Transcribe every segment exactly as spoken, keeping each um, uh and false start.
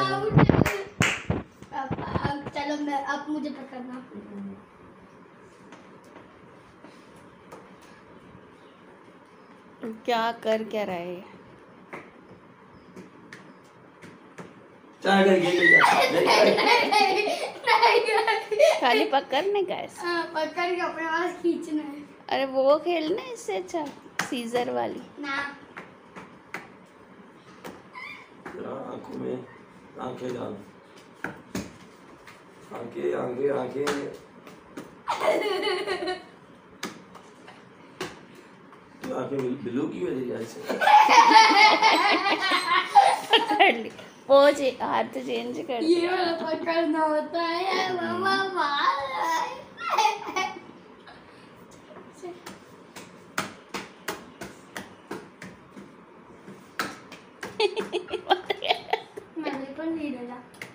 अब चलो मैं अब मुझे पकड़ना। क्या कर क्या रहा है? खाली पकड़ने का है? पकड़ के अपने पास खींचना है। अरे वो खेलना है इससे अच्छा सीजर वाली ना। आंखों में आंखें डाल, आंखें आंखें आंखें आंखें ब्लू की वजह से पकड़ ली। पोज हाथ चेंज कर। ये वाला पकड़ना होता है मामा मार। मैंने पर नहीं डाला।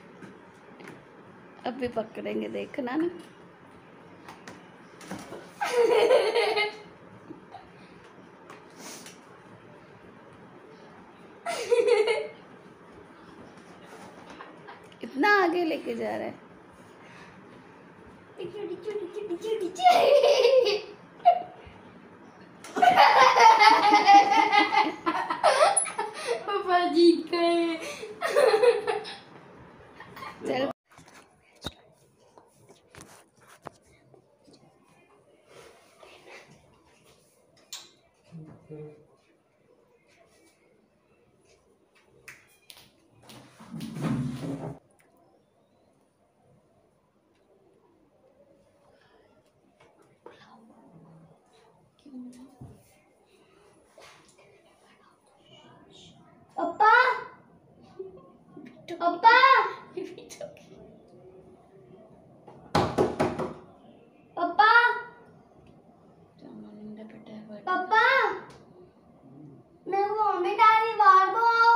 अभी पकड़ेंगे देखना ना। इतना आगे लेके जा रहा है। पापा जीत गए। चल पापा पापा पापा पापा मैं वॉमिट आ रही, बाहर तो आओ।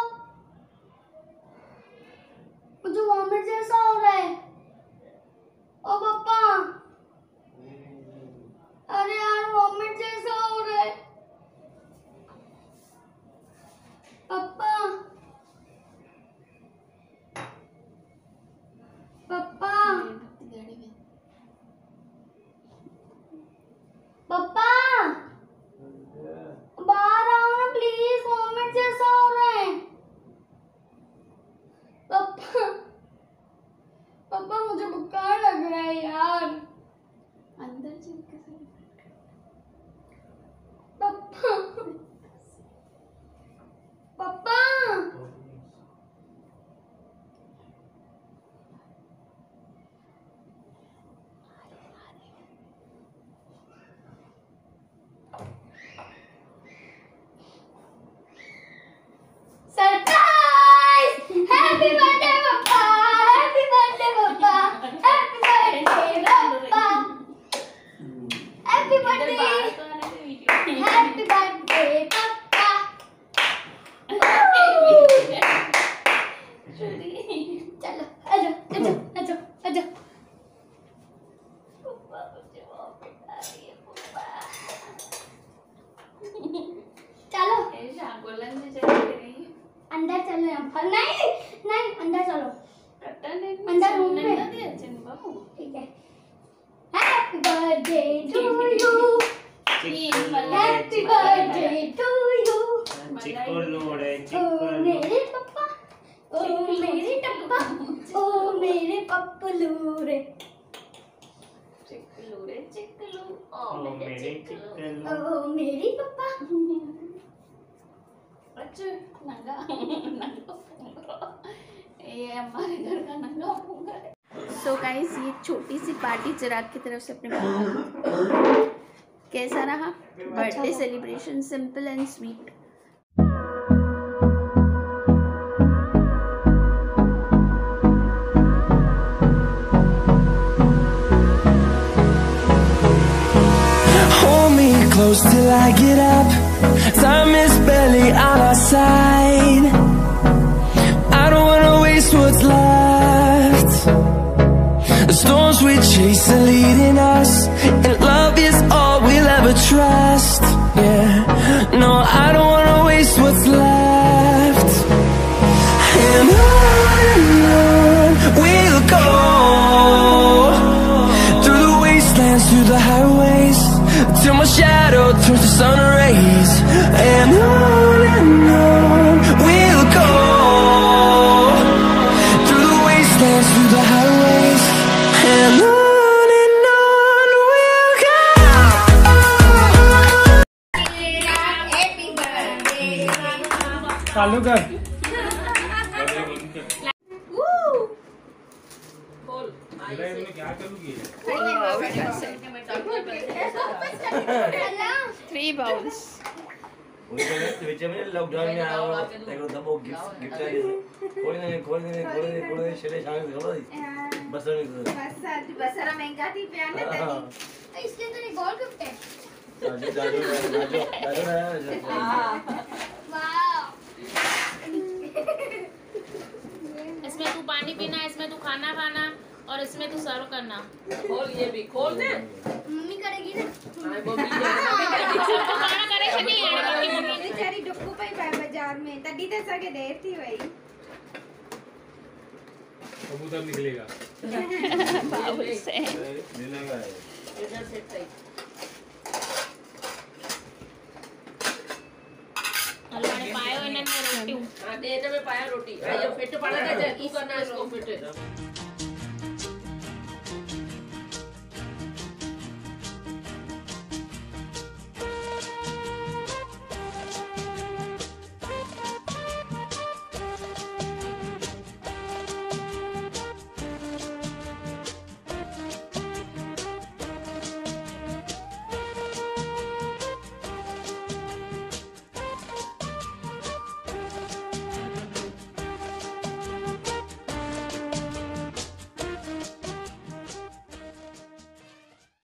मुझे वॉमिट जैसा हो रहा है। ओ पापा, अरे यार वॉमिट जैसा हो रहा है। पापा पापा पापा बाहर आओ ना प्लीज, वॉमिट जैसा हो रहा है। पापा पापा मुझे बुखार लग रहा है यार। अंदर चल के पापा पापा सरप्राइज! हैप्पी बर्थडे पापा, हैप्पी बर्थडे पापा, हैप्पी बर्थडे पापा, हैप्पी बर्थडे, हैप्पी बर्थडे पापा। चलो आजा आजा आजा आजा। पापा मुझे वॉमिट आ रही है पापा। चलो अंदर चलो। यहाँ नहीं नहीं अंदर चलो, अंदर रूम में ठीक है। Happy birthday to you, happy birthday to you. ओ मेरे पापा, ओ मेरे टप्पा, ओ मेरे पप्पलू रे, चिकलू रे चिकलू, ओ मेरे चिकलू, ओ मेरी पप्पा। अच्छा नंगा नंगा, ये हमारे घर का नंगा होगा। सो गाइस ये छोटी सी पार्टी चिराग की तरफ से अपने पापा। कैसा रहा birthday celebration? Simple and sweet. Hold me close till I get up. Time is barely on our side. I don't wanna waste what's left. The storms we chase are leading us, and love is all we'll ever trust. Yeah, no, I don't wanna waste what's left. And on and till my shadow turns to sun rays. And on and on we'll go, through the wastelands, through the highways. And on and on we'll go. चालू कर क्या करूँगी three bowls lockdown में आया देखो दबो gift gift कोई नहीं कोई नहीं कोई नहीं कोई नहीं चले शाम को बस नहीं बस बसरा महंगा थी पे आने तनी इसके अंदर एक और गिफ्ट है। जादू जादू जादू जादू वाह इसमें तू पानी पीना, इसमें तू खाना खाना और इसमें तू सर्व करना। खोल ये भी खोल दे। मम्मी करेगी ना। हां वो भी सबको खाना करे से नहीं यार बाकी मम्मी बेचारी डुक्कू पे पाए बाजार में तड़ी ते सके देर थी भाई कबूतर निकलेगा बाउल से मिलेगा इधर से सही अल्लाह ने पायो इन्हें रोटी। हां दे दे में पाया रोटी ये फिट पड़ा था तू करना इसको फिट।